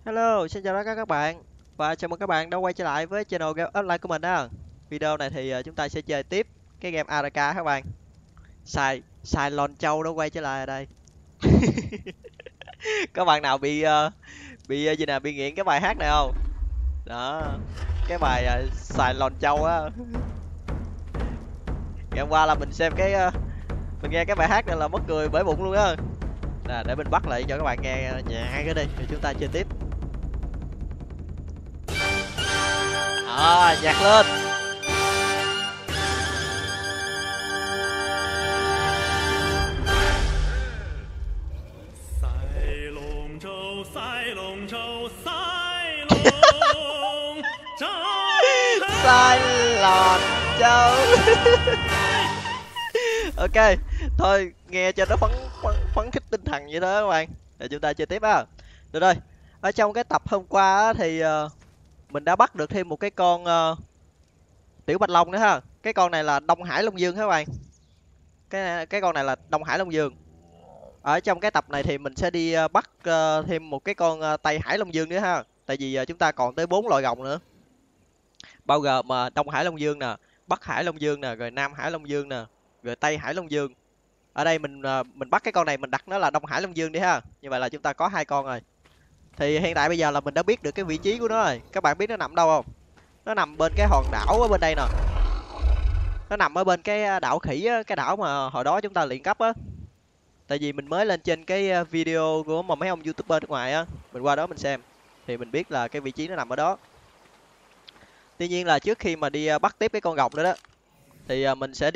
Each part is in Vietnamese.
Hello, xin chào tất cả các bạn và chào mừng các bạn đã quay trở lại với channel game online của mình đó. Video này thì chúng ta sẽ chơi tiếp cái game Araka các bạn. Sai Sai Lon Châu đã quay trở lại ở đây. Các bạn nào bị gì nào bị nghiện cái bài hát này không? Đó, cái bài Xài Lon Châu á. Ngày hôm qua là mình xem mình nghe cái bài hát này là mất cười bể bụng luôn á. Nè, để mình bắt lại cho các bạn nghe nhạc cái đi rồi chúng ta chơi tiếp. Nhạc lên. Sai Lòn Châu. Ok, thôi nghe cho nó phấn khích tinh thần vậy đó các bạn. Rồi chúng ta chơi tiếp á. Được rồi. Ở trong cái tập hôm qua á, thì mình đã bắt được thêm một cái con tiểu bạch long nữa ha. Cái con này là Đông Hải Long Dương các bạn. Cái con này là Đông Hải Long Dương. Ở trong cái tập này thì mình sẽ đi bắt thêm một cái con Tây Hải Long Dương nữa ha. Tại vì chúng ta còn tới 4 loại rồng nữa. Bao gồm Đông Hải Long Dương nè, Bắc Hải Long Dương nè, rồi Nam Hải Long Dương nè, rồi Tây Hải Long Dương. Ở đây mình bắt cái con này mình đặt nó là Đông Hải Long Dương đi ha. Như vậy là chúng ta có 2 con rồi. Thì hiện tại bây giờ là mình đã biết được cái vị trí của nó rồi. Các bạn biết nó nằm đâu không? Nó nằm bên cái hòn đảo ở bên đây nè. Nó nằm ở bên cái đảo khỉ á, cái đảo mà hồi đó chúng ta luyện cấp á. Tại vì mình mới lên trên cái video của mấy ông YouTuber nước ngoài á, mình qua đó mình xem thì mình biết là cái vị trí nó nằm ở đó. Tuy nhiên là trước khi mà đi bắt tiếp cái con rồng nữa đó thì mình sẽ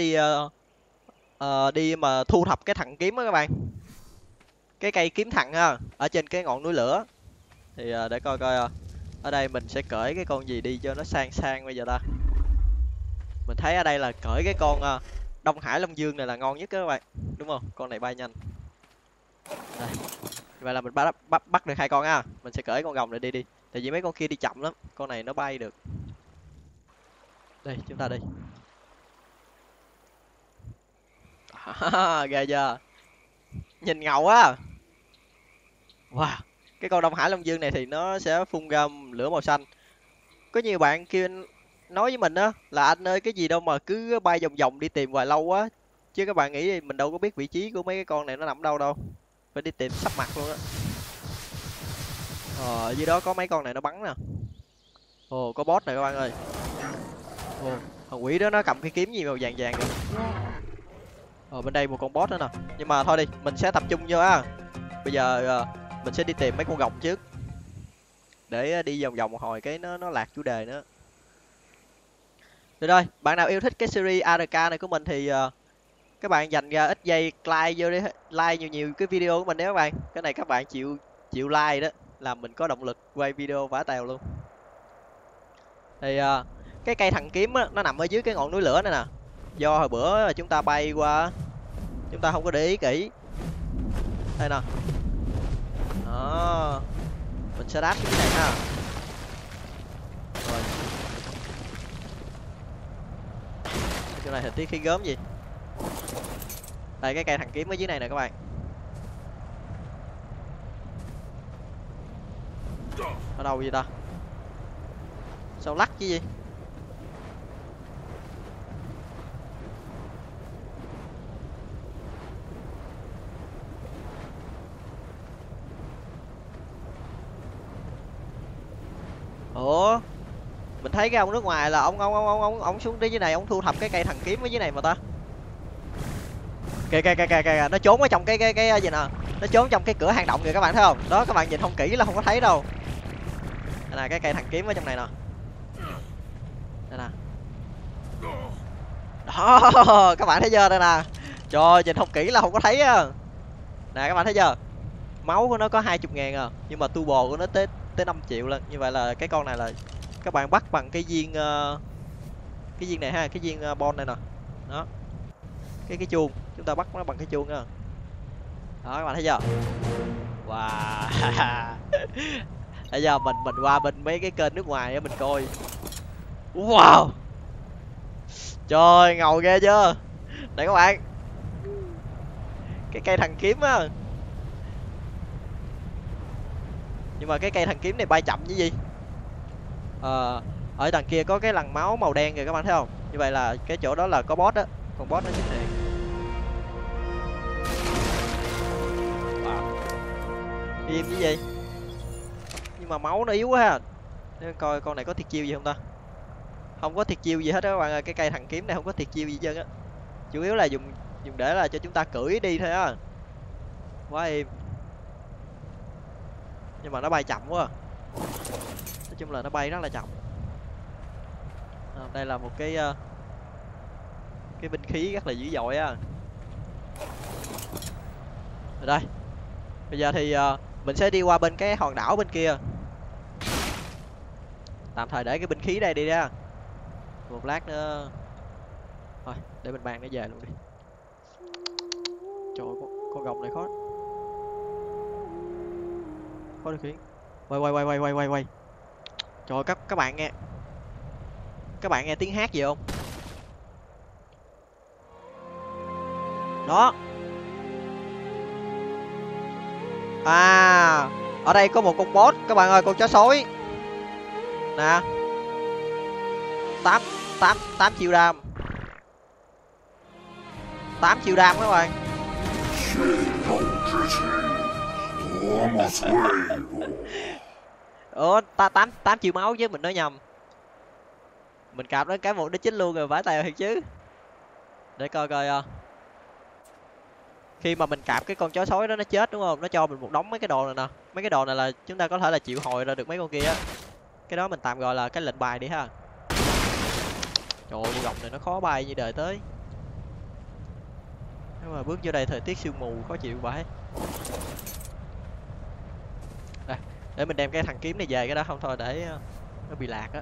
đi mà thu thập cái thằng kiếm á các bạn. Cái cây kiếm thằng á, ở trên cái ngọn núi lửa. Thì để coi coi ở đây mình sẽ cởi cái con gì đi cho nó sang sang bây giờ ta. Mình thấy ở đây là cởi cái con Đông Hải Long Dương này là ngon nhất các bạn. Đúng không? Con này bay nhanh. Đây. Vậy là mình bắt được 2 con á. Mình sẽ cởi con rồng này đi. Tại vì mấy con kia đi chậm lắm. Con này nó bay được. Đây, chúng ta đi. Ghê chưa? Nhìn ngầu á. Wow. Cái con Đông Hải Long Dương này thì nó sẽ phun ra lửa màu xanh. Có nhiều bạn kia nói với mình á là anh ơi cái gì đâu mà cứ bay vòng vòng đi tìm hoài lâu quá. Chứ các bạn nghĩ mình đâu có biết vị trí của mấy cái con này nó nằm đâu đâu. Phải đi tìm sắp mặt luôn á. Ở dưới đó có mấy con này nó bắn nè. Ồ, có boss này các bạn ơi. Ồ, thằng quỷ đó nó cầm cái kiếm gì màu vàng vàng kìa. Bên đây một con boss nữa nè. Nhưng mà thôi đi, mình sẽ tập trung vô á. Bây giờ mình sẽ đi tìm mấy con rồng trước. Để đi vòng vòng một hồi cái nó lạc chủ đề nữa. Được rồi, bạn nào yêu thích cái series ARK này của mình thì các bạn dành ra ít giây like vô đi, like nhiều cái video của mình đấy các bạn. Cái này các bạn chịu like đó là mình có động lực quay video vả tèo luôn. Thì cái cây thằng kiếm á, nó nằm ở dưới cái ngọn núi lửa này nè. Do hồi bữa chúng ta bay qua chúng ta không có để ý kỹ. Đây nè. Đó. Mình sẽ đáp cái này ha. Rồi. Chỗ này hình tí khí gớm gì. Đây cái cây thằng kiếm ở dưới này nè các bạn. Ở đâu vậy ta? Sao lắc chứ gì? Ủa? Mình thấy cái ông nước ngoài là ông xuống dưới này ông thu thập cái cây thằng kiếm ở dưới này mà ta. Kìa, nó trốn ở trong cái gì nè. Nó trốn trong cái cửa hang động kìa các bạn thấy không? Đó các bạn nhìn không kỹ là không có thấy đâu. Đây nè cái cây thằng kiếm ở trong này nè. Đây nè. Đó, các bạn thấy chưa đây nè. Trời nhìn không kỹ là không có thấy á. Nè các bạn thấy chưa? Máu của nó có 20.000 à, nhưng mà tu bò của nó tới 5 triệu lần. Như vậy là cái con này là các bạn bắt bằng cái viên này ha, cái viên bon này nè. Đó. Cái chuông, chúng ta bắt nó bằng cái chuông á. Đó các bạn thấy chưa? Wow. Bây giờ mình qua bên mấy cái kênh nước ngoài á mình coi. Wow. Trời ngầu ghê chưa? Đây các bạn. Cái cây thằng kiếm á. Nhưng mà cái cây thần kiếm này bay chậm như gì. Ở đằng kia có cái lằn máu màu đen kìa các bạn thấy không? Như vậy là cái chỗ đó là có boss á, con boss nó xuất hiện. Im như gì? Nhưng mà máu nó yếu quá ha. Nên coi con này có thiệt chiêu gì không ta? Không có thiệt chiêu gì hết á các bạn ơi, cái cây thần kiếm này không có thiệt chiêu gì hết á. Chủ yếu là dùng để là cho chúng ta cưỡi đi thôi á. Quá im. Nhưng mà nó bay chậm quá. Nói chung là nó bay rất là chậm. Đây là một cái binh khí rất là dữ dội á. Rồi đây. Bây giờ thì mình sẽ đi qua bên cái hòn đảo bên kia. Tạm thời để cái binh khí đây đi ra. Một lát nữa. Thôi, để mình mang nó về luôn đi. Trời ơi, con gồng này khó. Khó điều khiển. Quay. Trời ơi, các bạn nghe. Các bạn nghe tiếng hát gì không? Đó. À, ở đây có một con boss các bạn ơi, con chó sói. Nè. 8 triệu đam. 8 triệu đam các bạn. Ủa, 8 triệu máu chứ mình nói nhầm. Mình cạp đến cái một đích chính luôn rồi, vãi tèo thiệt chứ. Để coi khi mà mình cạp cái con chó sói đó nó chết đúng không, nó cho mình một đống mấy cái đồ này nè. Mấy cái đồ này là chúng ta có thể là triệu hồi ra được mấy con kia á. Cái đó mình tạm gọi là cái lệnh bài đi ha. Trời ơi, con gọng này nó khó bay như đời tới. Nếu mà bước vô đây thời tiết sương mù khó chịu vậy. Đây, để mình đem cái thằng kiếm này về cái đó, không thôi để nó bị lạc á.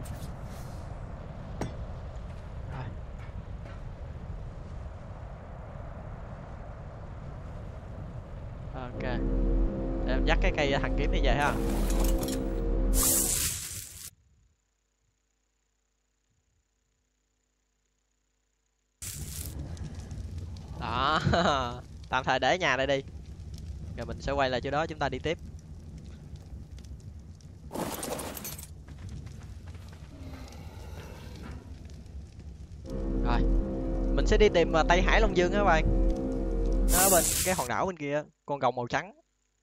Ok, để em dắt cái cây thằng kiếm này về ha. Đó. Tạm thời để nhà đây đi, rồi mình sẽ quay lại chỗ đó chúng ta đi tiếp. Rồi mình sẽ đi tìm Tây Hải Long Dương á các bạn. Nó ở bên cái hòn đảo bên kia, con rồng màu trắng.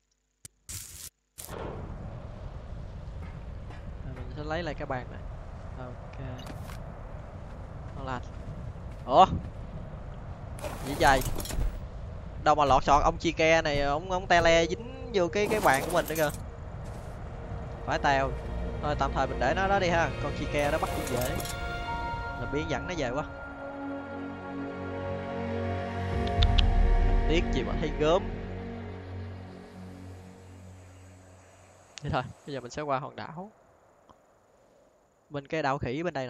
Rồi mình sẽ lấy lại cái bàn này. Ok. Nó là. Ủa, gì vậy? Đâu mà lọt sọt ông Chike này, ông tele dính vô cái bàn của mình nữa kìa. Phải tèo. Thôi tạm thời mình để nó đó đi ha, con Chike đó bắt cũng dễ. Là biến dẫn nó về quá. Tiếc gì mà thấy gớm. Thế thôi, bây giờ mình sẽ qua hòn đảo. Bên cái đảo khỉ bên đây nè.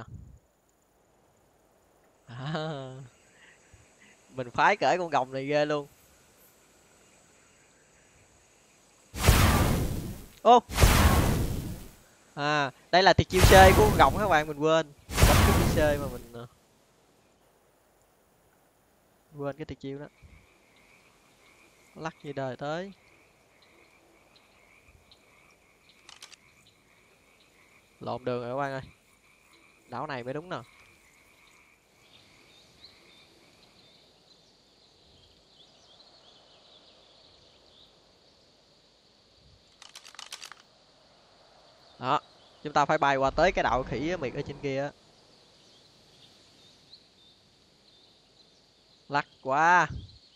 Mình phái cởi con rồng này ghê luôn. Ô. Đây là tuyệt chiêu C của con rồng các bạn, mình quên. Bấm cái chiêu C mà mình quên cái tuyệt chiêu đó. Lắc như đời tới. Lộn đường rồi các bạn ơi. Đảo này mới đúng nè. Đó, chúng ta phải bay qua tới cái đảo khỉ miệt ở trên kia. Lắc quá.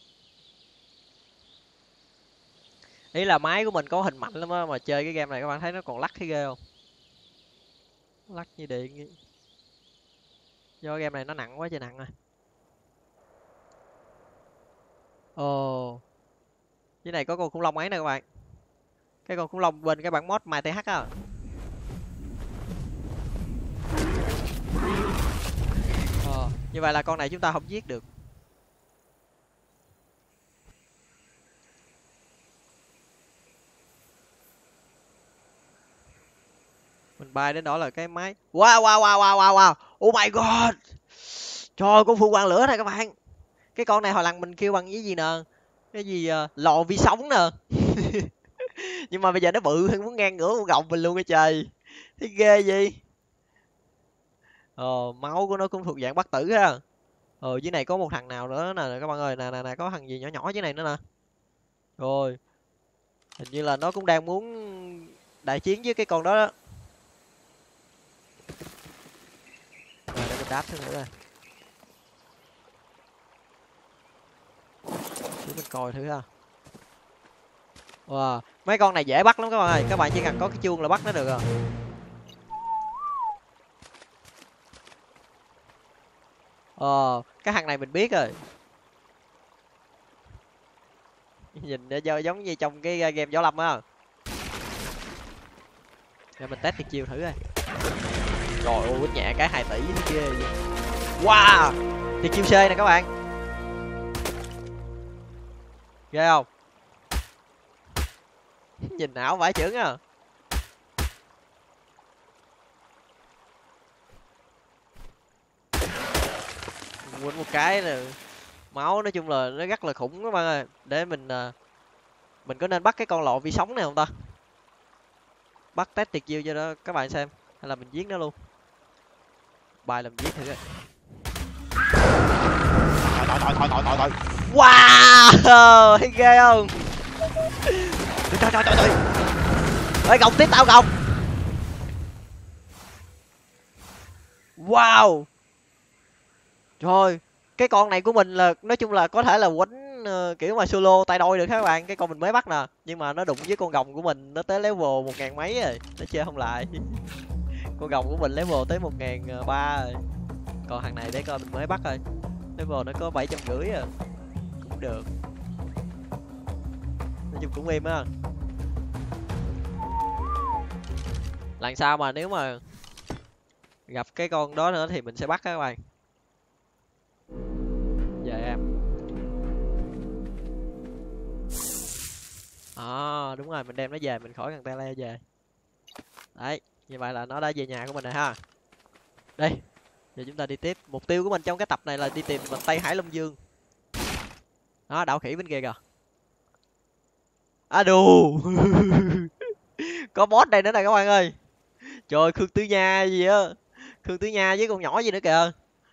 Ý là máy của mình có hình mạnh lắm á, mà chơi cái game này các bạn thấy nó còn lắc thấy ghê không? Lắc như điện. Do game này nó nặng quá, chơi nặng rồi. Ồ. Cái này có con khủng long ấy nè các bạn. Cái con khủng long bên cái bản mod MyTH á. Như vậy là con này chúng ta không giết được. Mình bay đến đó là cái máy. Wow. Oh my god. Trời, con phun quang lửa này các bạn. Cái con này hồi lần mình kêu bằng cái gì nè. Cái gì lò vi sóng nè. Nhưng mà bây giờ nó bự hơn, muốn ngang ngửa con gồng mình luôn á trời. Thấy ghê gì. Máu của nó cũng thuộc dạng bất tử ha. Dưới này có một thằng nào nữa nè các bạn ơi, nè có thằng gì nhỏ nhỏ dưới này nữa nè. Rồi, hình như là nó cũng đang muốn đại chiến với cái con đó đó. Rồi để mình đáp thử nữa. Để mình coi thử ha. Wow, mấy con này dễ bắt lắm các bạn ơi, các bạn chỉ cần có cái chuông là bắt nó được rồi. Cái thằng này mình biết rồi. Nhìn nó giống như trong cái game Võ Lâm á. Để mình test tuyệt chiêu thử coi. Trời ơi, quýnh nhẹ cái 2 tỷ ghê vậy. Wow, tuyệt chiêu C nè các bạn. Ghê không? Nhìn ảo vãi chưởng á. Quýnh một cái là máu, nói chung là nó rất là khủng các bạn ơi. Để mình có nên bắt cái con lộ vi sống này không ta? Bắt test tuyệt chiêu cho đó các bạn xem, hay là mình giết nó luôn? Bài làm giết thử coi. Thôi. Wow, thấy ghê không? Trời. Ê, gồng tiếp tao gồng. Wow. Trời, cái con này của mình là nói chung là có thể là quánh kiểu mà solo tay đôi được các bạn. Cái con mình mới bắt nè, nhưng mà nó đụng với con gồng của mình nó tới level 1000 mấy rồi, nó chơi không lại. Con gồng của mình level tới 1300 rồi. Còn thằng này để coi mình mới bắt rồi. Level nó có 750 à. Cũng được. Nói chung cũng im á. Lần sau mà nếu mà gặp cái con đó nữa thì mình sẽ bắt các bạn. Về em. Đúng rồi, mình đem nó về, mình khỏi cần tele về. Đấy, như vậy là nó đã về nhà của mình rồi ha. Đây, giờ chúng ta đi tiếp. Mục tiêu của mình trong cái tập này là đi tìm Tây Hải Long Dương. Đó, đảo khỉ bên kia kìa. Đù. Có boss đây nữa này các bạn ơi. Trời, Khương Tứ Nha gì á. Khương Tứ Nha với con nhỏ gì nữa kìa.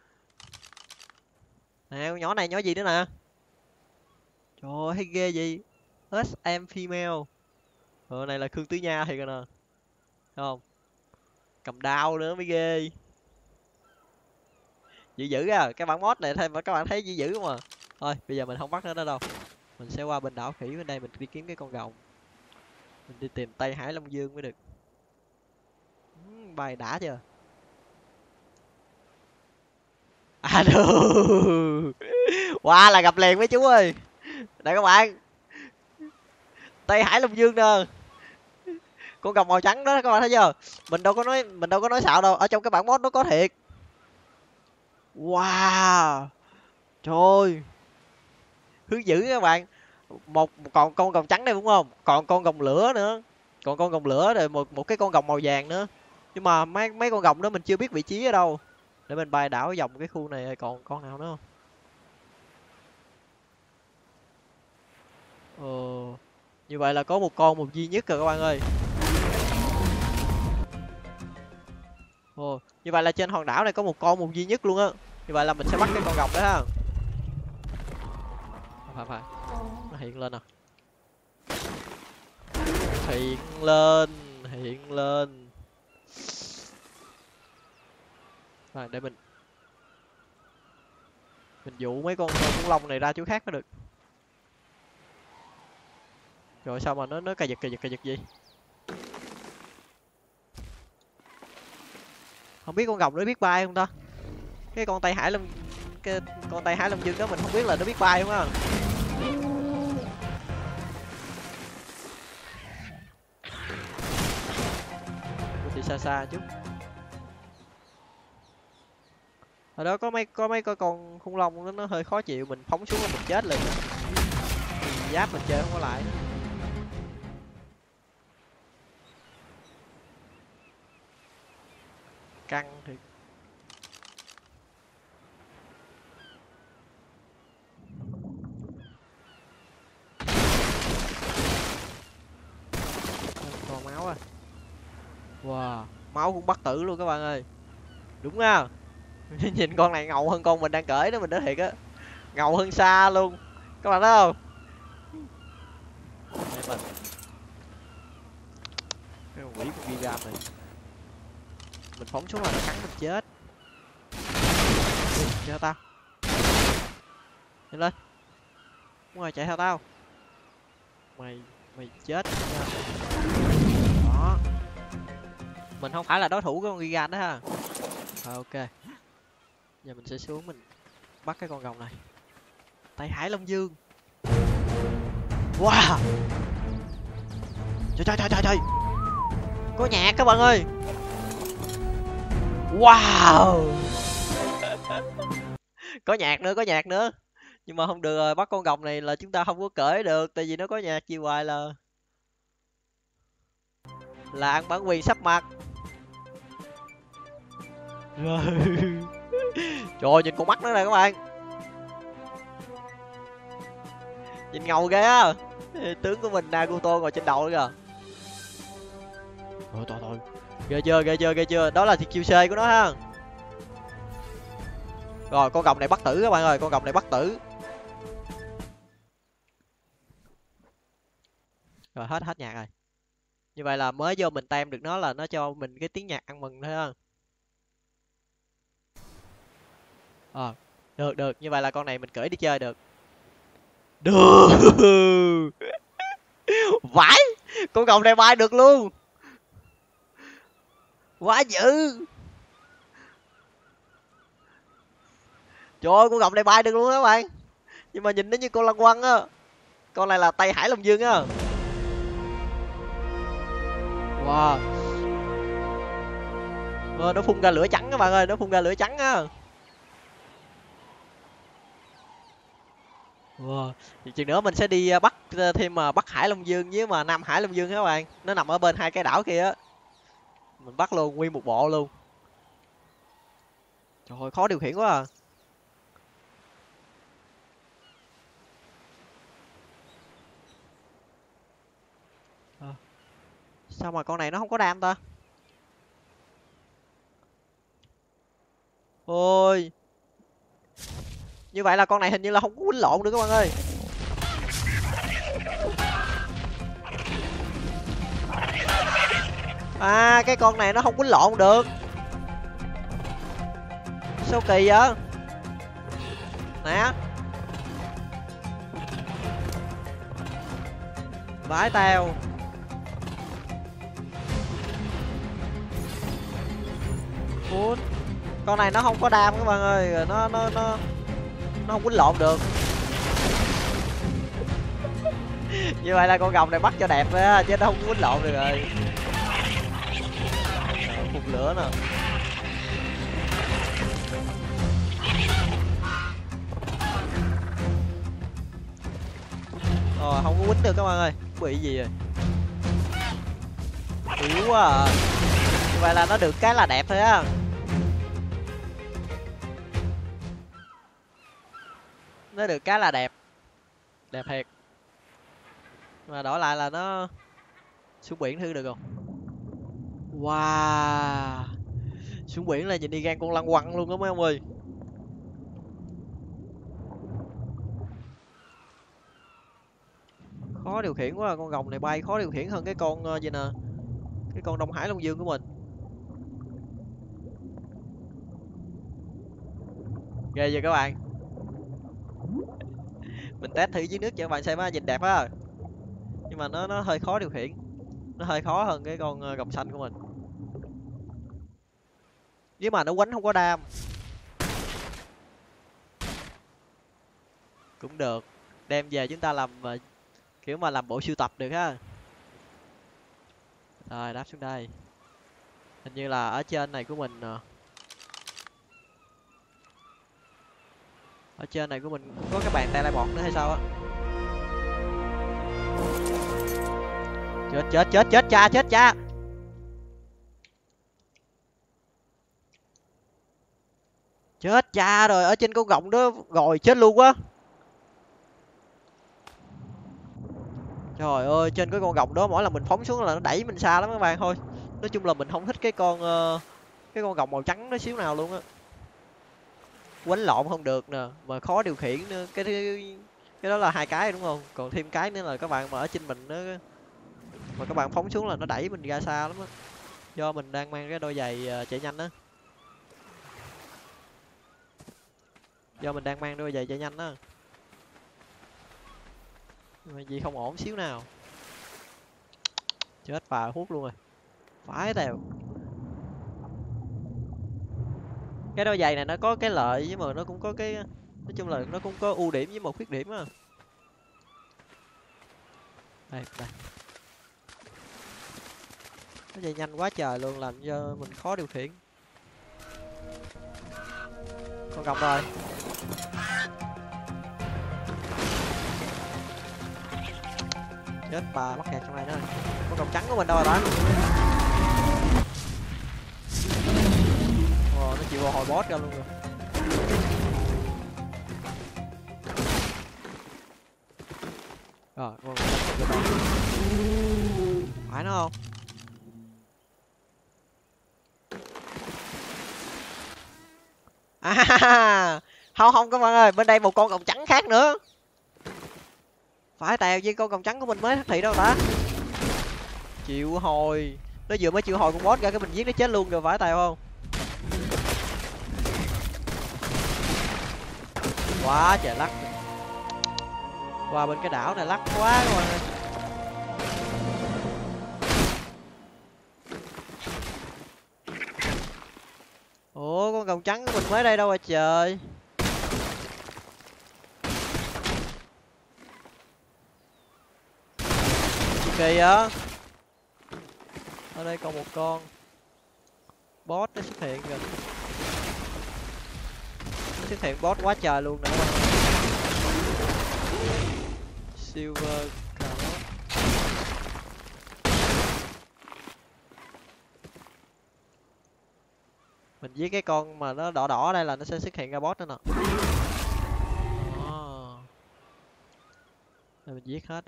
Nè, con nhỏ này nhỏ gì nữa nè. Trời ơi, thấy ghê gì. SM female. Này là Khương Tứ Nha thì coi nè. Thấy không? Cầm đao nữa mới ghê. Dữ à, cái bản mod này thêm mà các bạn thấy dữ không à. Thôi, bây giờ mình không bắt nó đâu. Mình sẽ qua bên đảo khỉ bên đây, mình đi kiếm cái con rồng. Mình đi tìm Tây Hải Long Dương mới được. Bài đã chưa? Đù. Wow, là gặp liền mấy chú ơi. Đây các bạn. Tây Hải Long Dương nè. Con rồng màu trắng đó các bạn thấy chưa? Mình đâu có nói xạo đâu, ở trong cái bản mod nó có thiệt. Wow. Trời. Hướng dữ các bạn. Còn con rồng trắng đây đúng không? Còn con rồng lửa nữa. Còn con rồng lửa rồi một cái con rồng màu vàng nữa. Nhưng mà mấy con rồng đó mình chưa biết vị trí ở đâu. Để mình bay đảo vòng cái khu này còn con nào nữa không? Như vậy là có một con một duy nhất rồi các bạn ơi. Như vậy là trên hòn đảo này có một con một duy nhất luôn á. Như vậy là mình sẽ bắt cái con rồng đó ha. Phải. Nó hiện lên nè. Hiện lên. Rồi để mình dụ mấy con khủng long này ra chỗ khác mới được. Rồi sao mà nó cà giật gì? Không biết con rồng nó biết bay không ta? Cái con Tây Hải Long Dương đó mình không biết là nó biết bay không á. Thì xa chút. Ở đó có mấy con khủng long nó hơi khó chịu, mình phóng xuống là mình chết liền. Giáp mình chơi không có lại. Căng thì Wow, máu cũng bắt tử luôn các bạn ơi. Đúng ha. Nhìn con này ngầu hơn con mình đang cởi đó, mình nói thiệt á. Ngầu hơn xa luôn. Các bạn thấy không? Đây mình. Cái con quỷ con Giga này. Mình phóng xuống là nó cắn mình chết. Chạy theo tao. Nhanh lên. Đúng rồi, chạy theo tao. Mày mày chết nha. Đó. Mình không phải là đối thủ của con Giga đó ha. Rồi ok. Giờ mình sẽ xuống mình bắt cái con rồng này. Tay Hải Long Dương. Wow. Trời trời trời trời trời. Có nhạc các bạn ơi. Wow. Có nhạc nữa, có nhạc nữa. Nhưng mà không được rồi, bắt con rồng này là chúng ta không có cởi được, tại vì nó có nhạc gì hoài là ăn bản quyền sắp mặt. Rồi. Trời ơi, nhìn con mắt nó này các bạn. Nhìn ngầu ghê á. Tướng của mình Naruto ngồi trên đầu nữa kìa. Thôi thôi thôi. Ghê chưa, ghê chưa, ghê chưa. Đó là thì QC của nó ha. Rồi con rồng này bắt tử các bạn ơi, con rồng này bắt tử. Rồi hết hết nhạc rồi. Như vậy là mới vô mình tem được nó là nó cho mình cái tiếng nhạc ăn mừng thôi ha. Được được, như vậy là con này mình cưỡi đi chơi được. Được. Vãi. Con rồng này bay được luôn. Quá dữ. Trời ơi, con rồng này bay được luôn đó các bạn. Nhưng mà nhìn nó như con lăng quăng á. Con này là tay Hải Long Dương á. Wow. Nó phun ra lửa trắng các bạn ơi, nó phun ra lửa trắng á. Wow. Thì chừng nữa mình sẽ đi bắt thêm mà Bắc Hải Long Dương với mà Nam Hải Long Dương các bạn. Nó nằm ở bên hai cái đảo kia á. Mình bắt luôn nguyên một bộ luôn. Trời ơi, khó điều khiển quá à. Sao mà con này nó không có đam ta? Ôi. Như vậy là con này hình như là không có quýnh lộn được các bạn ơi. À, cái con này nó không quýnh lộn được. Sao kỳ vậy? Nè. Vãi tao. Phun. Con này nó không có đam các bạn ơi, nó không quýnh lộn được. Như vậy là con rồng này bắt cho đẹp á, chứ nó không quýnh lộn được rồi. Phun lửa nè. Rồi không có quýnh được các bạn ơi. Bị gì rồi? Yếu quá à. Như vậy là nó được cái là đẹp thôi á. Nó được cái là đẹp. Đẹp thiệt. Mà đổi lại là nó xuống biển thử được không? Wow. Xuống biển là nhìn đi gan con lăng quăng luôn đó mấy ông ơi. Khó điều khiển quá à. Con rồng này bay khó điều khiển hơn cái con gì nè. Cái con Đông Hải Long Dương của mình. Ghê chưa các bạn. Mình test thử dưới nước cho các bạn xem á, nhìn đẹp á. Nhưng mà nó hơi khó điều khiển. Nó hơi khó hơn cái con rồng xanh của mình. Nếu mà nó quánh không có đam cũng được. Đem về chúng ta làm kiểu mà làm bộ sưu tập được ha. Rồi đáp xuống đây. Hình như là ở trên này của mình ở trên này của mình có cái bàn tay lai bọt nữa hay sao á. Chết chết chết chết cha, chết cha. Chết cha rồi, ở trên con rồng đó rồi chết luôn quá. Trời ơi, trên cái con rồng đó mỗi lần mình phóng xuống là nó đẩy mình xa lắm các bạn. Thôi Nói chung là mình không thích cái con gọng màu trắng nó xíu nào luôn á. Quánh lộn không được nè, mà khó điều khiển nữa. Cái đó là hai cái đúng không? Còn thêm cái nữa là các bạn mà ở trên mình nó, mà các bạn phóng xuống là nó đẩy mình ra xa lắm á. Do mình đang mang cái đôi giày chạy nhanh á. Do mình đang mang đôi giày chạy nhanh á. Mà gì không ổn xíu nào. Chết bà hút luôn rồi. Phải tèo. Cái đôi giày này nó có cái lợi với mà nó cũng có cái, nói chung là nó cũng có ưu điểm với một khuyết điểm á. Đây, đây. Nó chạy nhanh quá trời luôn làm cho mình khó điều khiển. Con gồng rồi. Chết bà mắc kẹt trong này nữa. Con gồng trắng của mình đâu rồi ta? Ồ, nó chịu vào hồi boss ra luôn rồi. Rồi, con gồng trắng phải nó không? À, không không các bạn ơi, bên đây một con gồng trắng khác nữa. Phải tèo với con gồng trắng của mình mới thất thị đâu ta. Chịu hồi. Nó vừa mới chịu hồi con boss ra cái mình giết nó chết luôn rồi, phải tèo không? Quá trời lắc. Qua bên cái đảo này lắc quá các bạn ơi. Ủa con gồng trắng của mình mới đây đâu rồi trời. Kỳ á. Ở đây còn một con boss nó xuất hiện rồi. Nó xuất hiện boss quá trời luôn nữa. Silver Carrot. Mình giết cái con mà nó đỏ đỏ đây là nó sẽ xuất hiện ra boss nữa nè. Đây mình giết hết đi.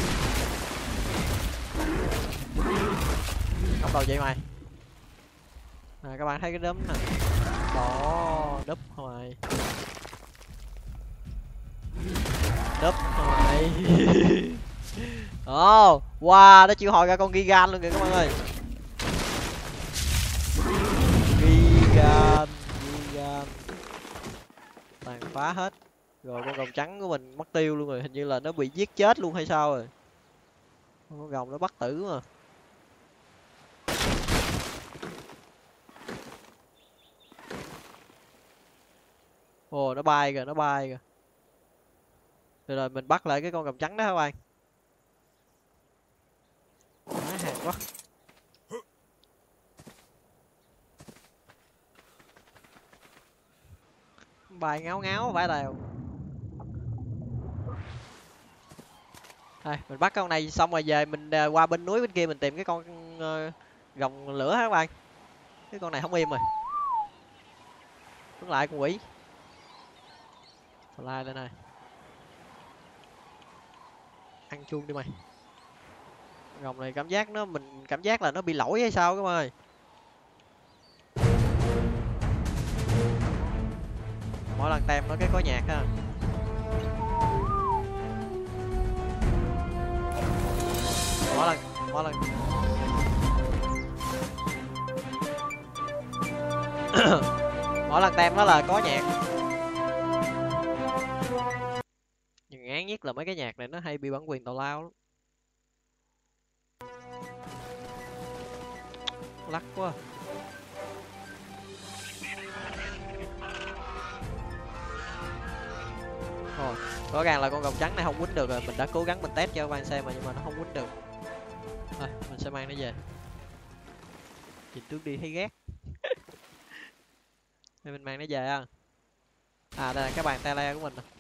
Không đầu vậy mày. À, các bạn thấy cái đốm nè. Đó, đúp hoài. Đúp hoài. Ồ, wow, nó chịu hồi ra con Gigan luôn kìa các bạn ơi. Gigan, Gigan. Tàn phá hết. Rồi con gồng trắng của mình mất tiêu luôn rồi, hình như là nó bị giết chết luôn hay sao rồi. Con gồng nó bắt tử mà. Ồ, nó bay kìa, nó bay kìa. Rồi mình bắt lại cái con gồng trắng đó các bạn. Quá hàng quá. Bài ngáo ngáo phải tèo. Thôi, mình bắt con này xong rồi về mình qua bên núi bên kia mình tìm cái con gồng lửa các bạn. Cái con này không im rồi. Đứng lại con quỷ. Fly lên này. Ăn chuông đi mày. Gồng này cảm giác nó, mình cảm giác là nó bị lỗi hay sao các bạn ơi. Mỗi lần tem nó cái có nhạc ha. Mỗi lần mỗi lần tem nó là có nhạc. Nhưng ngán nhất là mấy cái nhạc này nó hay bị bản quyền tào lao lắm. Lắc quá. Ồ, rõ ràng là con gồng trắng này không quýnh được rồi, mình đã cố gắng mình test cho các bạn xem mà nhưng mà nó không quýnh được. Thôi, mình sẽ mang nó về. Nhìn tướng đi thấy ghét. Đây mình mang nó về á. À đây là cái bàn tele của mình nè.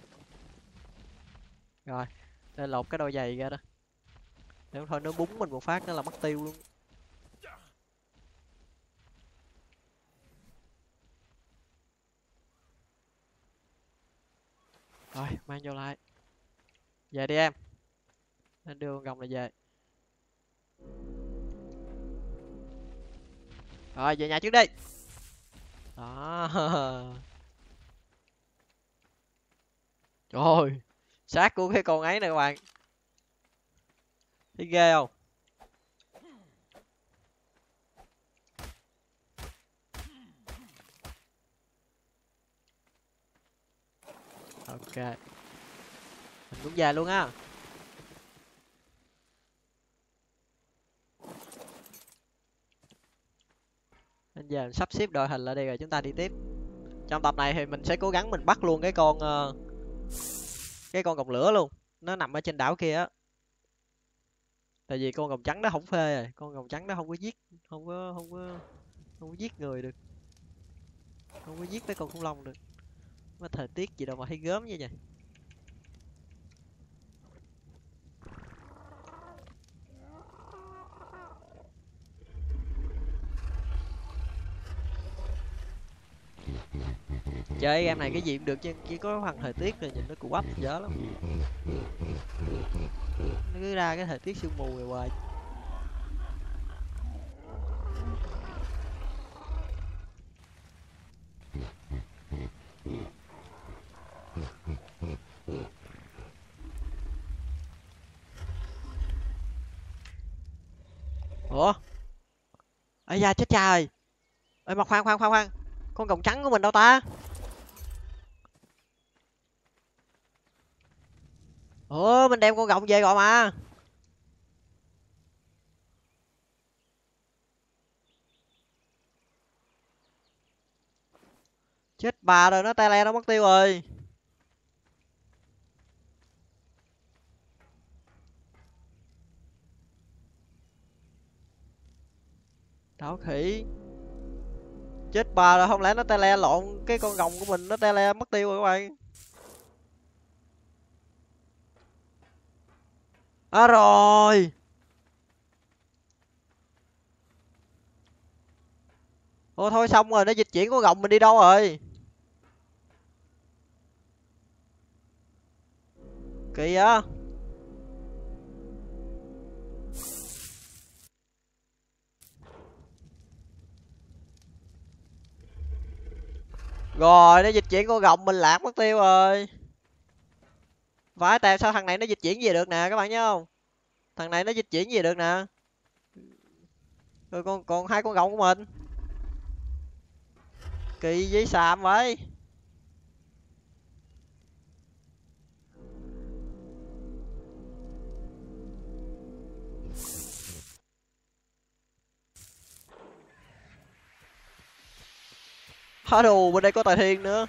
Rồi, đây lột cái đôi giày ra đó. Nếu thôi nó búng mình một phát nữa là mất tiêu luôn. Rồi, mang vô lại. Về đi em. Nên đưa con gồng này về. Rồi về nhà trước đi. Đó. Trời ơi, xác của cái con ấy nè các bạn. Thấy ghê không? Ok, mình cũng về luôn á. Bây giờ mình sắp xếp đội hình lại đây rồi chúng ta đi tiếp. Trong tập này thì mình sẽ cố gắng mình bắt luôn cái con còng lửa luôn. Nó nằm ở trên đảo kia á. Tại vì con còng trắng nó không phê rồi, con còng trắng nó không có giết, không có giết người được, không có giết mấy con khủng long được. Mà thời tiết gì đâu mà thấy gớm như vậy. Chơi game này cái gì cũng được chứ chỉ có thằng thời tiết rồi nhìn nó cù bắp dở lắm. Nó cứ ra cái thời tiết sương mù rồi hoài. Ủa, ây da chết cha rồi. Ê mà khoan, con còng trắng của mình đâu ta? Ủa mình đem con rồng về rồi mà. Chết bà rồi, nó tele nó mất tiêu rồi. Đảo khỉ. Chết bà rồi, không lẽ nó tele lộn cái con rồng của mình, nó tele mất tiêu rồi các bạn. À rồi. Ôi thôi xong rồi, nó dịch chuyển con rồng mình đi đâu rồi? Kỳ á. Rồi nó dịch chuyển con rồng mình lạc mất tiêu rồi. Phải tại sao thằng này nó dịch chuyển về được nè các bạn nhớ không? Thằng này nó dịch chuyển về được nè. Rồi còn hai con rồng của mình. Kỳ với xàm vậy. Hả đù, bên đây có tài thiên nữa.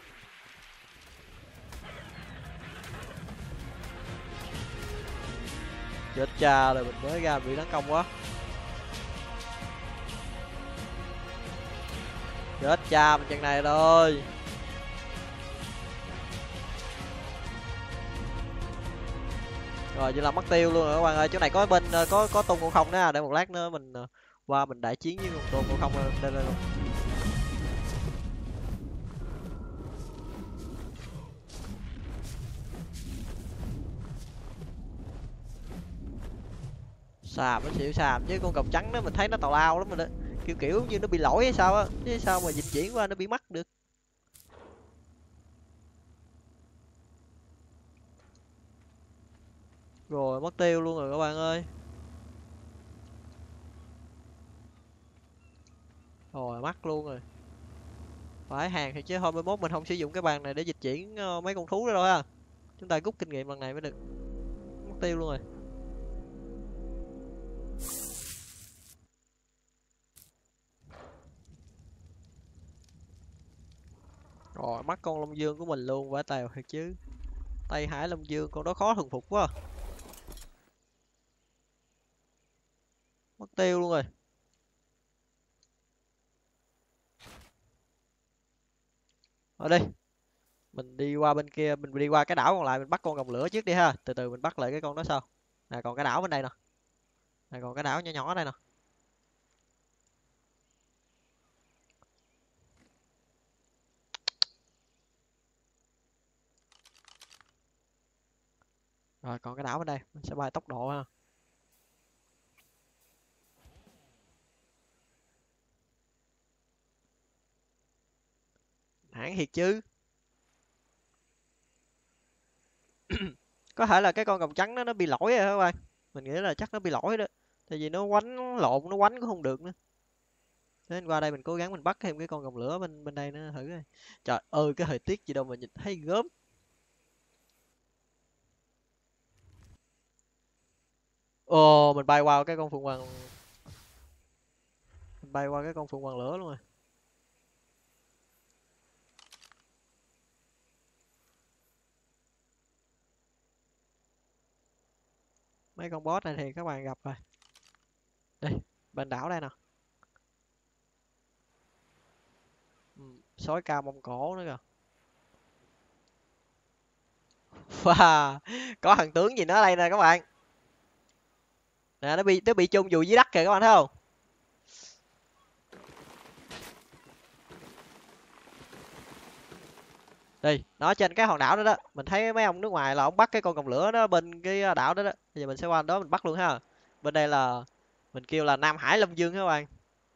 Chết cha rồi, mình mới ra bị tấn công quá. Chết cha mình chân này rồi. Rồi vậy là mất tiêu luôn rồi các bạn ơi. Chỗ này có bên có tôn ngộ không đó, để một lát nữa mình qua mình đại chiến với con tôn ngộ không lên luôn. Xàm nó xịu xàm chứ con cọc trắng đó mình thấy nó tào lao lắm rồi đó. Kiểu như nó bị lỗi hay sao á, chứ sao mà dịch chuyển qua nó bị mắc được. Rồi mất tiêu luôn rồi các bạn ơi. Rồi mắc luôn rồi. Phải hàng thì chứ thôi mai mốt mình không sử dụng cái bàn này để dịch chuyển mấy con thú đó đâu ha. Chúng ta rút kinh nghiệm lần này mới được. Mất tiêu luôn rồi. Rồi mắc con Long Dương của mình luôn, vãi tèo thiệt chứ. Tây Hải Long Dương con đó khó thuần phục quá. Mất tiêu luôn rồi. Ở đây, mình đi qua bên kia, mình đi qua cái đảo còn lại, mình bắt con rồng lửa trước đi ha. Từ từ mình bắt lại cái con đó sau. Nè còn cái đảo bên đây nè. Nè còn cái đảo nhỏ nhỏ ở đây nè. Rồi còn cái đảo bên đây, mình sẽ bay tốc độ ha. Hãng thiệt chứ. Có thể là cái con rồng trắng nó bị lỗi rồi các bạn. Mình nghĩ là chắc nó bị lỗi đó. Tại vì nó quánh lộn, nó quánh cũng không được nữa. Thế nên qua đây mình cố gắng mình bắt thêm cái con rồng lửa bên bên đây nữa thử coi. Trời ơi, cái thời tiết gì đâu mà nhìn thấy gớm. Ồ, mình bay qua cái con phượng hoàng. Mình bay qua cái con phượng hoàng lửa luôn rồi. Mấy con boss này thì các bạn gặp rồi. Đây, bên đảo đây nè. Sói cao mông cổ nữa kìa. Wow, có thằng tướng gì nó ở đây nè các bạn. Nè, nó bị chôn vùi dưới đất kìa các bạn thấy không? Đi, nó trên cái hòn đảo đó đó. Mình thấy mấy ông nước ngoài là ông bắt cái con rồng lửa đó bên cái đảo đó đó. Bây giờ mình sẽ qua đó mình bắt luôn ha. Bên đây là mình kêu là Nam Hải Long Dương các bạn.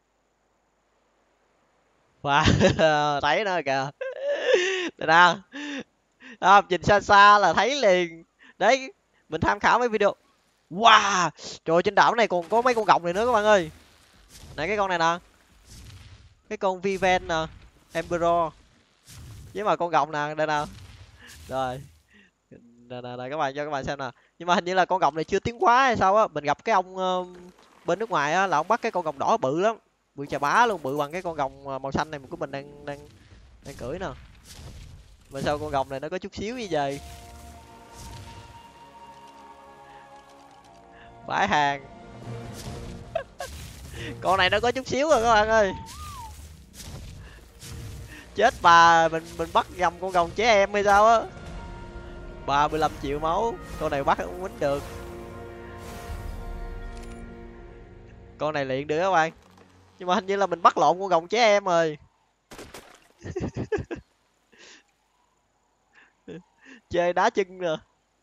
Wow, thấy nó kìa. Đây nè. Đó, nhìn xa xa là thấy liền. Đấy, mình tham khảo mấy video. Wow, trời ơi, trên đảo này còn có mấy con rồng này nữa các bạn ơi. Này cái con này nè. Cái con Viven nè, Emperor. Với mà con rồng nè, đây nè. Rồi. Nè, các bạn cho các bạn xem nè. Nhưng mà hình như là con rồng này chưa tiến hóa hay sao á. Mình gặp cái ông bên nước ngoài á là ông bắt cái con rồng đỏ bự lắm. Bự chà bá luôn, bự bằng cái con rồng màu xanh này của mình đang cưỡi nè. Mà sao con rồng này nó có chút xíu như vậy? Bãi hàng. Con này nó có chút xíu rồi các bạn ơi. Chết bà, mình bắt gầm con rồng trẻ em hay sao á. 35 triệu máu, con này bắt không quýnh được. Con này luyện được các bạn. Nhưng mà hình như là mình bắt lộn con rồng trẻ em rồi. Chơi đá chân rồi.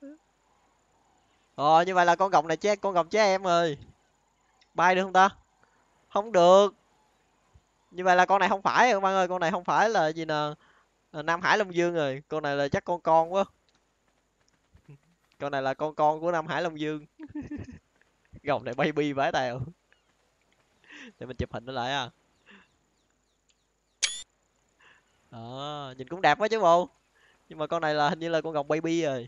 Như vậy là con rồng này con rồng trẻ em rồi. Bay được không ta? Không được. Như vậy là con này không phải các bạn ơi, con này không phải là gì nè, Nam Hải Long Dương rồi, con này là chắc con quá. Con này là con của Nam Hải Long Dương. Rồng này baby vãi tèo. Để mình chụp hình nó lại à. Đó, nhìn cũng đẹp quá chứ bộ. Nhưng mà con này là hình như là con rồng baby rồi.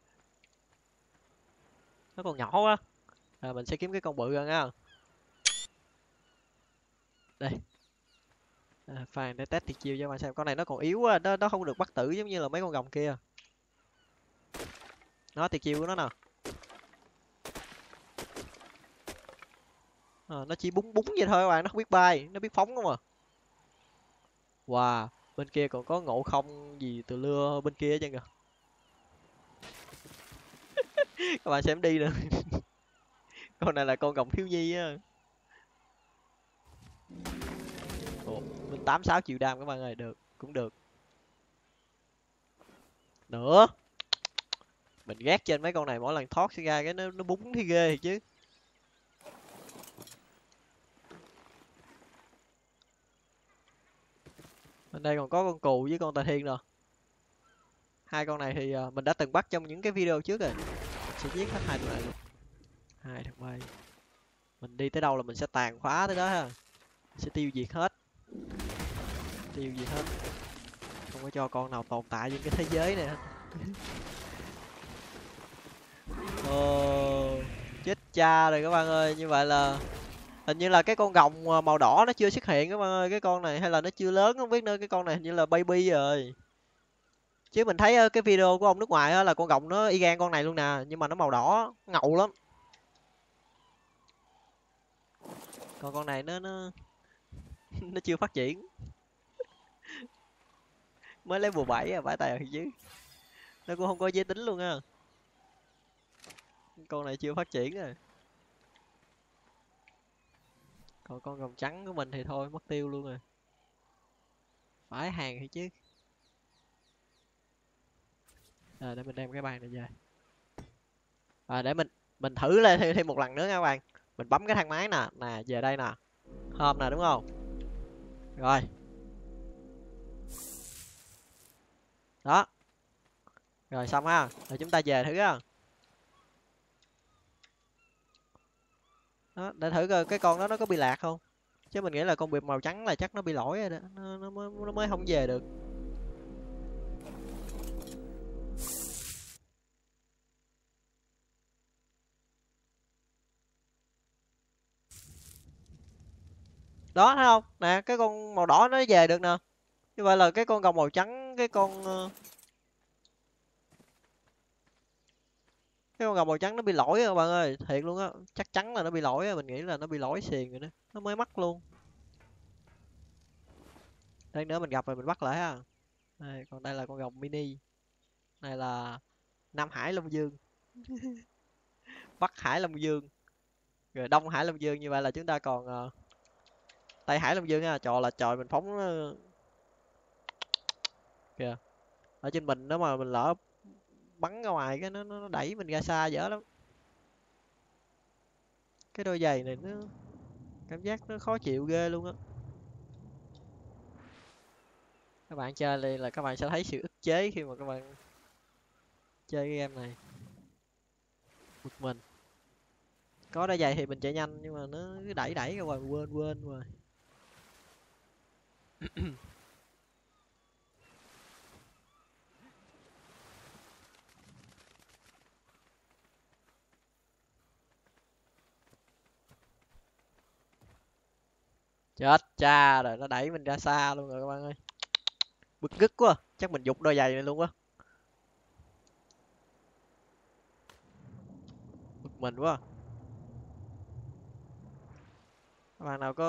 Nó còn nhỏ quá. Mình sẽ kiếm cái con bự ra nha. Đây. Phan để test thiệt chiêu cho mà xem. Con này nó còn yếu quá, nó không được bắt tử giống như là mấy con rồng kia. Nó thiệt chiêu của nó nè. Nó chỉ búng búng vậy thôi các bạn, nó không biết bay, nó biết phóng không à. Wow, bên kia còn có ngộ không gì từ lưa bên kia chứ kìa. Các bạn xem đi nữa. Con này là con rồng thiếu nhi á. Ồ, mình 86 triệu đam các bạn ơi, được, cũng được. Nữa. Mình ghét trên mấy con này mỗi lần thoát sẽ ra cái nó búng thì ghê thiệt chứ. Bên đây còn có con cù với con tà thiên rồi. Hai con này thì mình đã từng bắt trong những cái video trước rồi. Mình sẽ giết hết hai tụi này luôn. Hai thằng bay. Mình đi tới đâu là mình sẽ tàn phá tới đó ha. Mình sẽ tiêu diệt hết. Tiêu diệt hết. Không có cho con nào tồn tại trên cái thế giới này hết. Chết cha rồi các bạn ơi. Như vậy là hình như là cái con rồng màu đỏ nó chưa xuất hiện các bạn ơi. Cái con này hay là nó chưa lớn không biết nữa. Cái con này hình như là baby rồi. Chứ mình thấy cái video của ông nước ngoài là con rồng nó y gan con này luôn nè. Nhưng mà nó màu đỏ, ngầu lắm. Còn con này nó nó chưa phát triển. Mới lấy level 7 à, bãi tài chứ. Nó cũng không có giới tính luôn á. Con này chưa phát triển rồi. Còn con rồng trắng của mình thì thôi, mất tiêu luôn rồi. Phải hàng thì chứ. Để mình đem cái bàn này về. Để mình thử lên thêm một lần nữa nha các bạn. Mình bấm cái thang máy nè, về đây nè. Hôm nè đúng không? Rồi. Đó. Rồi xong ha. Rồi chúng ta về thử á. Đó, để thử coi cái con đó nó có bị lạc không. Chứ mình nghĩ là con bịp màu trắng là chắc nó bị lỗi rồi đó. Nó mới không về được. Đó thấy không? Nè, cái con màu đỏ nó về được nè. Như vậy là cái con rồng màu trắng, cái con rồng màu trắng nó bị lỗi rồi bạn ơi, thiệt luôn á, chắc chắn là nó bị lỗi á, mình nghĩ là nó bị lỗi xiền rồi đó, nó mới mắc luôn. Đây nữa mình gặp rồi mình bắt lại ha. Đây, còn đây là con rồng mini. Này là Nam Hải Long Dương, Bắc Hải Long Dương, rồi Đông Hải Long Dương, như vậy là chúng ta còn Tây Hải Long Dương ha. Trời là trời, mình phóng kìa. Ở trên mình, nếu mà mình lỡ bắn ra ngoài cái nó đẩy mình ra xa dở lắm. Cái đôi giày này nó cảm giác nó khó chịu ghê luôn á. Các bạn chơi đây là các bạn sẽ thấy sự ức chế khi mà các bạn chơi cái game này. Bực mình. Có đôi giày thì mình chạy nhanh nhưng mà nó cứ đẩy đẩy ra ngoài, quên rồi. Chết cha rồi, nó đẩy mình ra xa luôn rồi các bạn ơi. Bực tức quá, chắc mình giục đôi giày này luôn quá. Bực mình quá. Các bạn nào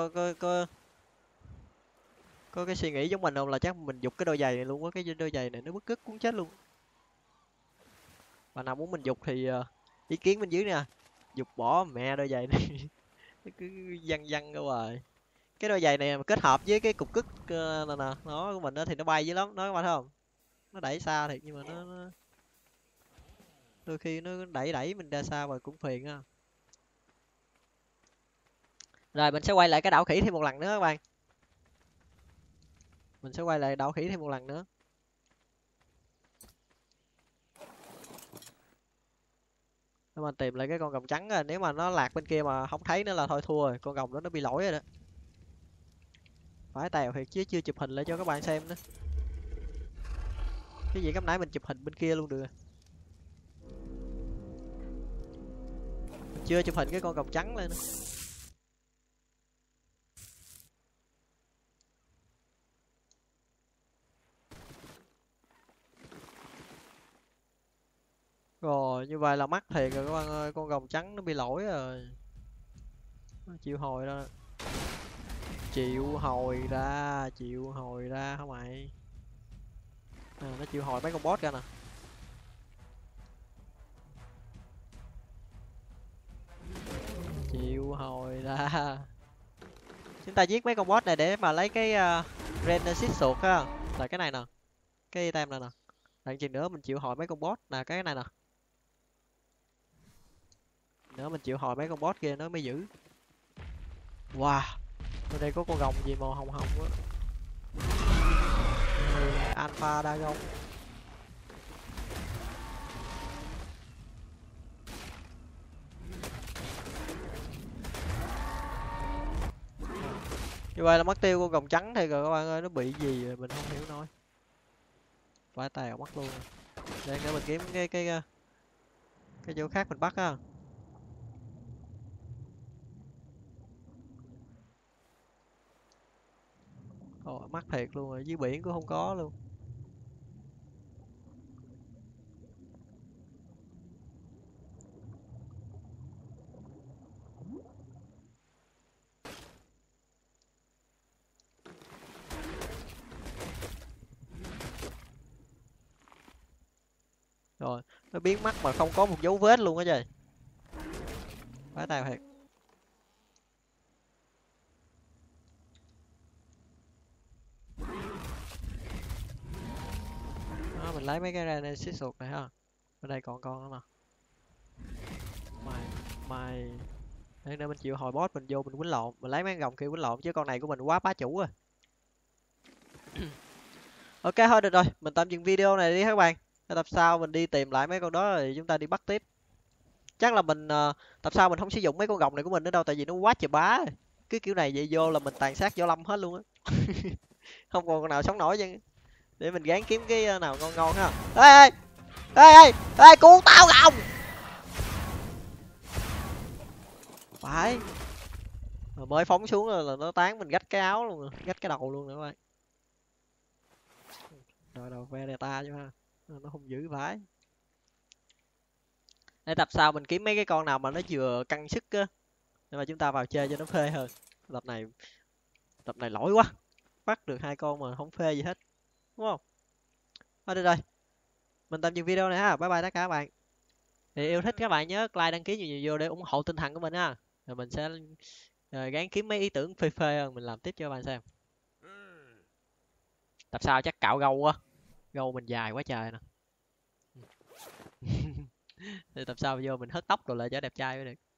có cái suy nghĩ giống mình không, là chắc mình giục cái đôi giày này luôn quá, cái đôi giày này nó bức tức muốn chết luôn. Bạn nào muốn mình giục thì ý kiến bên dưới nè. Giục bỏ mẹ đôi giày này. Nó cứ văng văng ra ngoài. Cái đôi giày này mà kết hợp với cái cục cứt này nè, nó của mình đó thì nó bay dữ lắm, nói các bạn thấy không? Nó đẩy xa thiệt nhưng mà nó đôi khi nó đẩy đẩy mình ra xa rồi cũng phiền á. Rồi mình sẽ quay lại cái đảo khỉ thêm một lần nữa các bạn. Mình sẽ quay lại đảo khỉ thêm một lần nữa. Nếu mình tìm lại cái con rồng trắng á, nếu mà nó lạc bên kia mà không thấy nữa là thôi thua rồi, con rồng đó nó bị lỗi rồi đó. Phải tèo thiệt chứ chưa chụp hình lại cho các bạn xem nữa. Cái gì cấp nãy mình chụp hình bên kia luôn được. Mình chưa chụp hình cái con rồng trắng lên nữa. Rồi như vậy là mắc thiệt rồi các bạn ơi, con rồng trắng nó bị lỗi rồi. Nó chịu hồi ra. Chịu hồi ra hả mày? À, nó chịu hồi mấy con boss ra nè. Chịu hồi ra. Chúng ta giết mấy con boss này để mà lấy cái Renesis suột á, là cái này nè, cái item này nè. Đợi chừng nữa mình chịu hồi mấy con boss là cái này nè. Nữa mình chịu hồi mấy con boss kia nó mới giữ. Wow, bên đây có con rồng gì màu hồng hồng á. Alpha Dragon. Như vậy là mất tiêu con rồng trắng thì rồi các bạn ơi, nó bị gì rồi mình không hiểu nổi. Vãi tèo mất luôn. Để nữa mình kiếm cái chỗ khác mình bắt á. Ồ, mắc thiệt luôn rồi, dưới biển cũng không có luôn. Rồi, nó biến mất mà không có một dấu vết luôn á trời. Vãi tèo thiệt. Đó, mình lấy mấy cái ra đây xích sụt này ha. Bên đây còn con nữa nè. Mày Để nữa mình chịu hồi boss mình vô mình quýnh lộn, mình lấy mấy con rồng kia quýnh lộn chứ con này của mình quá bá chủ rồi. Ok thôi được rồi, mình tạm dừng video này đi các bạn. Tập sau mình đi tìm lại mấy con đó rồi chúng ta đi bắt tiếp. Chắc là mình tập sau mình không sử dụng mấy con gọng này của mình nữa đâu, tại vì nó quá trời bá rồi. Cái kiểu này vậy vô là mình tàn sát võ lâm hết luôn á. Không còn con nào sống nổi chứ. Để mình gán kiếm cái nào ngon ngon ha. Ê ê ê ê, cứu tao gọng. Phải. Mà mới phóng xuống là nó tán mình gách cái áo luôn rồi, gách cái đầu luôn nữa các bạn. Rồi đầu Vegeta chứ ha. Nó không giữ phải. Để tập sau mình kiếm mấy cái con nào mà nó vừa căng sức á, để mà chúng ta vào chơi cho nó phê hơn. Tập này lỗi quá, bắt được 2 con mà không phê gì hết, đúng không? Thôi được rồi, mình tạm dừng video này ha. Bye bye tất cả các bạn. Thì yêu thích các bạn nhớ like đăng ký nhiều nhiều vô để ủng hộ tinh thần của mình ha. Rồi mình sẽ gắng kiếm mấy ý tưởng phê phê hơn mình làm tiếp cho các bạn xem. Tập sau chắc cạo gâu quá, gâu mình dài quá trời nè. Thì tập sau vô mình hớt tóc rồi lại cho đẹp trai mới được.